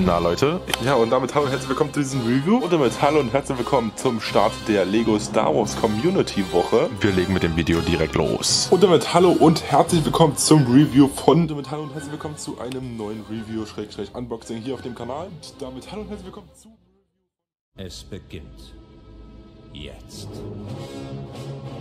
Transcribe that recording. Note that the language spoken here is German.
Na Leute, ja und damit hallo und herzlich willkommen zu diesem Review und damit hallo und herzlich willkommen zum Start der Lego Star Wars Community Woche. Wir legen mit dem Video direkt los. Und damit hallo und herzlich willkommen zum Review von und damit hallo und herzlich willkommen zu einem neuen Review-Unboxing hier auf dem Kanal. Und damit hallo und herzlich willkommen zu... Es beginnt jetzt.